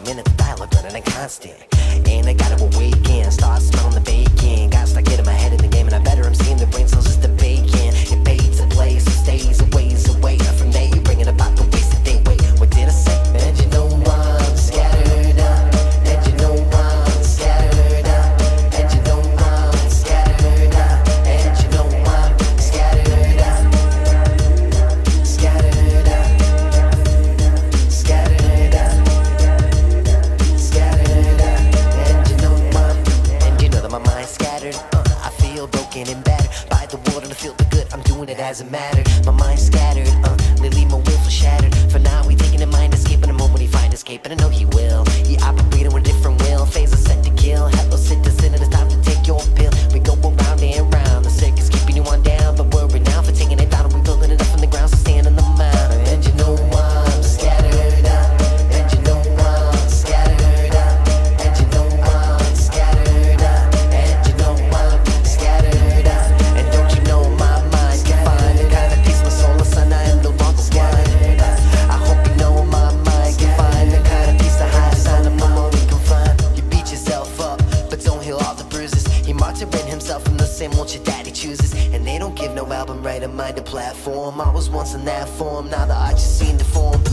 minute, the dialogue running and constant. And I gotta awaken, start smelling the bakin. Gotta start getting my head in the game, and I better I'm seeing the brain cells just a bakin. It fades to place, it stays away. From there you bring it about the wasted day. Wait, what did I say? And you know I'm scattered up. And you know I'm scattered up. And you know I'm scattered up. And you know I'm scattered up. Scattered up. Scattered up. Scattered up. And you know that my mind's scattered. I feel broken and battered by the world and I feel the good. I'm doing it as it mattered. My mind's scattered. Lately my will feel shattered. For now we taking a mind escaping. A moment he find escape, and I know he will. He operating with a different will. Phase is set to kill. Hello citizen, it is time to take your pill. We go around and round. The circus keeping you on down, but we're renowned for taking it down. And we building it up from the ground, so stand on the mountain. And you know I'm scattered up. And you know I'm scattered up. And you know I'm scattered up. And you know I'm scattered up. And don't you know my mind can find the kind of peace my soul is sun. I am no longer blind. I hope you know my mind can find the kind of peace the highest sign. I'm no longer confined. You beat yourself up, but don't heal all the bruises. He martyred himself from the same old shit that he chooses. And they don't give no album right, a mind a platform. I was once in that form, now the art just seen the form.